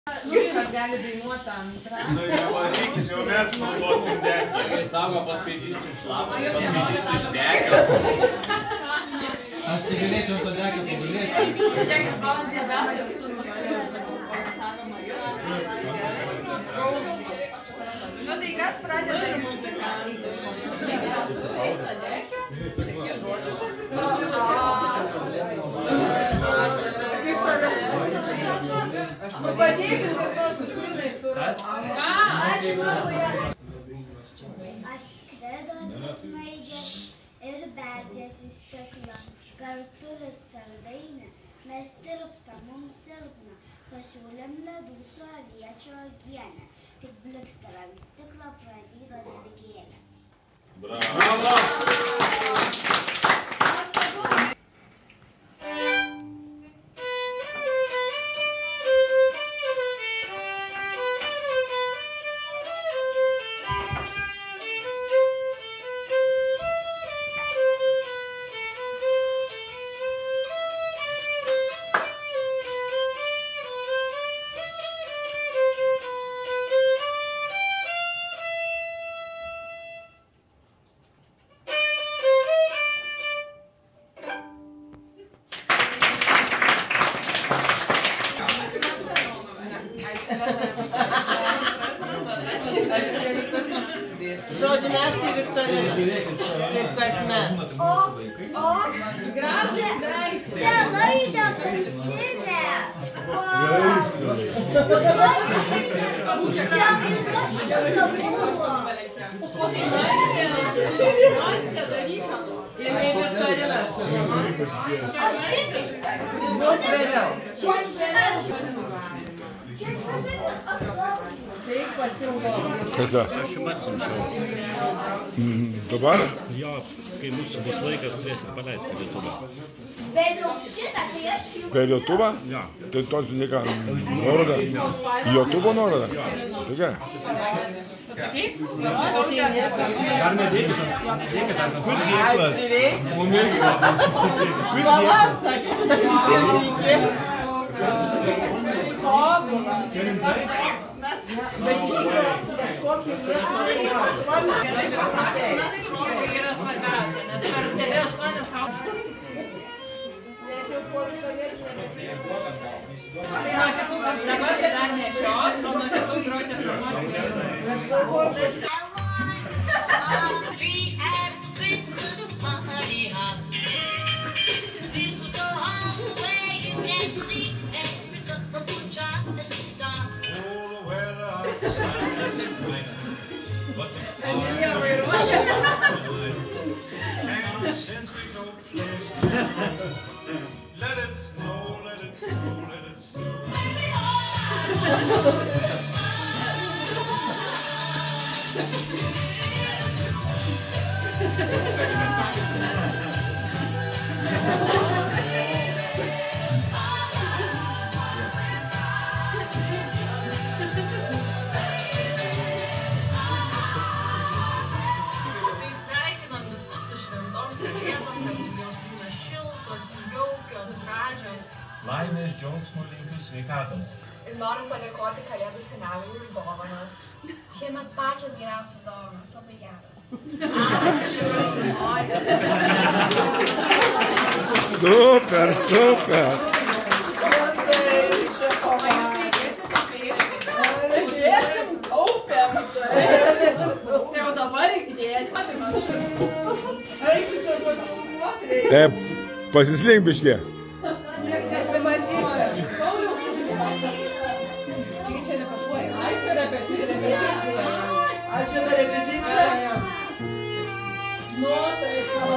Vyras gali dainuoti antrą. Jau mes naudosim dekį. Kai savo paskaitysiu šlapą, paskaitysiu iš dekio. Aš tai galėčiau to dekio pagulėti. Nu tai kas pradeda jūs padėkit, kas nors susidais turas. Atskrido snaigės ir beldžiasi stiklą. Kartu ir saldainė, mes tirpsta mums silpna. Pasiūlėm ledų su aviečio uogiene. Tik blikstelant stiklą pražydo dilgėlės. Bravo! Žodžiu, mes tai Viktorija, kaip kasmet. Gražus sveikinimai. Telaidė susidė. Jinai Viktorina su. Bus vėliau. Taip pasiūlau. Kas da? Aš jums atsiunčiau. Dabar? Jo, kai mūsų bus laikas, turėsit paleisti per YouTube'ą. Vėliau šitą, tai aš jų... Per YouTube'ą? Jo. Tai tos nika nuoroda? YouTube'o nuoroda? Tai gerai. Dar nedėkit ant kur tikslas. Palauk, sakė, šitą visiems reikės. Dabar dar nešios, o nuo kitų groti Let it snow, let it snow, let it snow. Sveikinam visus su šventom kalėdom, kad jos būna šiltos, jaukios, gražios. Laimės, džiaugsmo, linkiu sveikatos. Ir norim padėkoti Kalėdų seneliui už dovanas. Šiemet pačios geriausios dovanas, labai geras. Super, super. Tai jau dabar reikia dėti. Pasislink biškė. Ai, čia repeticija. Ai, čia repeticija. Nu, tai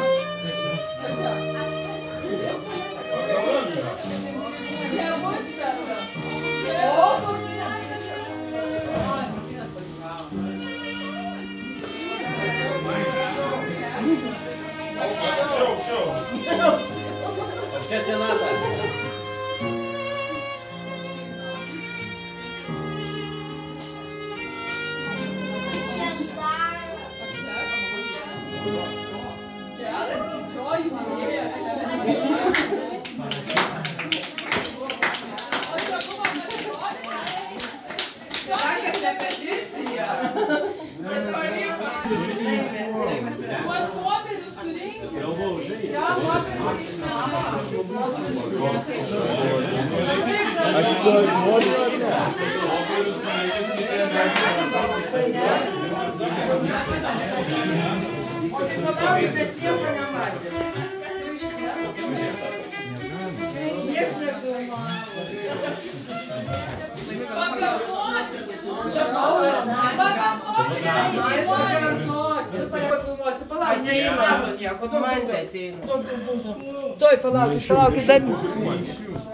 Kažkas vienatas. repeticija. Tuos popierius surinkti. Man tai ateina. Tuoj palaukit, dar.